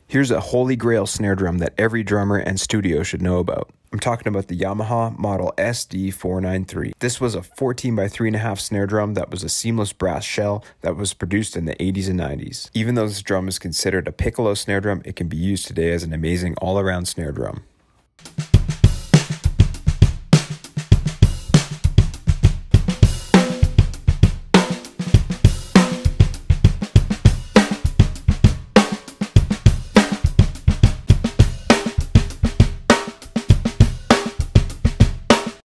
Here's a holy grail snare drum that every drummer and studio should know about. I'm talking about the Yamaha model SD493. This was a 14 by 3.5 snare drum that was a seamless brass shell that was produced in the 80s and 90s. Even though this drum is considered a piccolo snare drum, it can be used today as an amazing all-around snare drum.